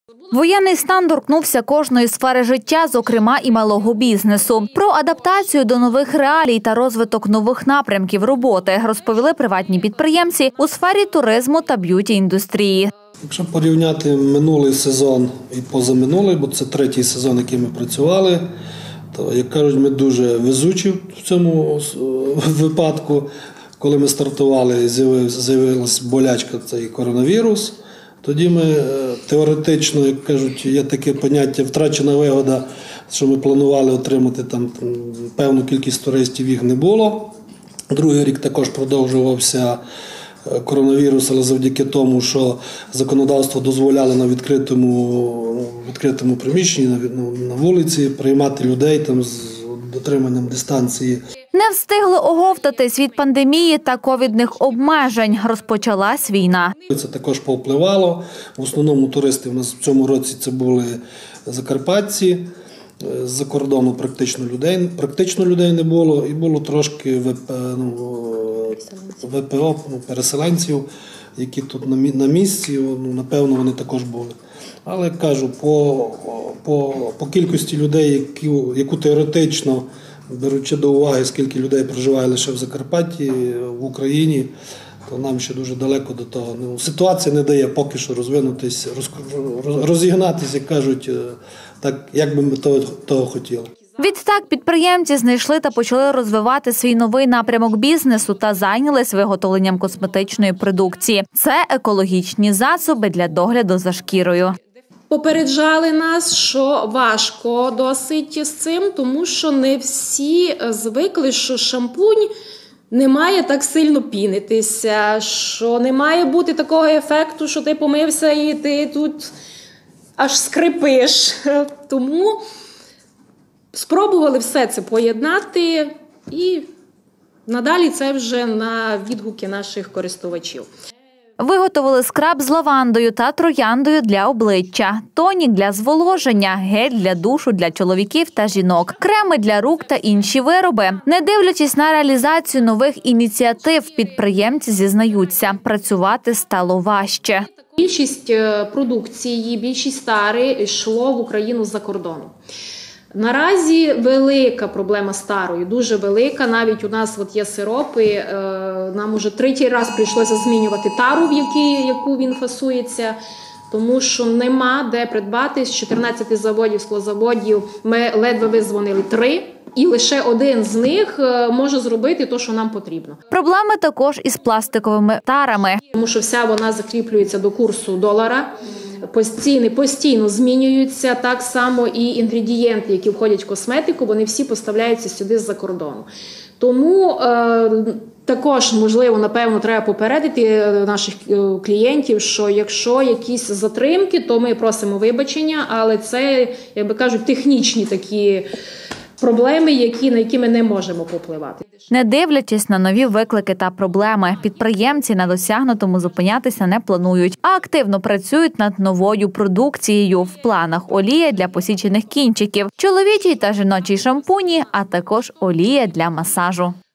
Воєнний стан торкнувся кожної сфери життя, зокрема і малого бізнесу. Про адаптацію до нових реалій та розвиток нових напрямків роботи розповіли приватні підприємці у сфері туризму та б'юті-індустрії. Якщо порівняти минулий сезон і позаминулий, бо це третій сезон, який ми працювали, то, як кажуть, ми дуже везучі в цьому випадку. Коли ми стартували, з'явилася болячка, цей коронавірус. Тоді ми теоретично, як кажуть, є таке поняття втрачена вигода, що ми планували отримати там певну кількість туристів, їх не було. Другий рік також продовжувався коронавірус, але завдяки тому, що законодавство дозволяло на відкритому приміщенні, на вулиці приймати людей там з дотриманням дистанції. Не встигли оговтатись від пандемії та ковідних обмежень. Розпочалась війна. Це також повпливало. В основному туристи в нас в цьому році це були закарпатці. З-за кордону практично людей не було. І було трошки ВПО, переселенців, які тут на місці. Напевно, вони також були. Але, кажу, по кількості людей, яку теоретично, беручи до уваги, скільки людей проживає лише в Закарпатті, в Україні, то нам ще дуже далеко до того. Ситуація не дає поки що розвинутися, розігнатися, як кажуть, так, як би ми того хотіли. Відтак підприємці знайшли та почали розвивати свій новий напрямок бізнесу та зайнялись виготовленням косметичної продукції. Це екологічні засоби для догляду за шкірою. Попереджали нас, що важко досить з цим, тому що не всі звикли, що шампунь не має так сильно пінитися, що не має бути такого ефекту, що ти помився і ти тут аж скрипиш. Тому спробували все це поєднати і надалі це вже на відгуки наших користувачів. Виготовили скраб з лавандою та трояндою для обличчя, тонік для зволоження, гель для душу для чоловіків та жінок, креми для рук та інші вироби. Не дивлячись на реалізацію нових ініціатив, підприємці зізнаються, працювати стало важче. Більшість продукції, більшість тари йшло в Україну з-за кордону. Наразі велика проблема з тарою, дуже велика. Навіть у нас є сиропи, нам уже третій раз прийшлося змінювати тару, в яку він фасується, тому що нема де придбати. З 14 заводів, склозаводів ми ледве визвонили 3. І лише один з них може зробити те, що нам потрібно. Проблеми також із пластиковими тарами. Тому що вся вона закріплюється до курсу долара. Ціни постійно змінюються, так само і інгредієнти, які входять в косметику, вони всі поставляються сюди з-за кордону. Тому також, можливо, напевно, треба попередити наших клієнтів, що якщо якісь затримки, то ми просимо вибачення, але це, як би кажуть, технічні такі проблеми, на які ми не можемо попливати. Не дивлячись на нові виклики та проблеми, підприємці на досягнутому зупинятися не планують, а активно працюють над новою продукцією. В планах олія для посічених кінчиків, чоловічий та жіночий шампуні, а також олія для масажу.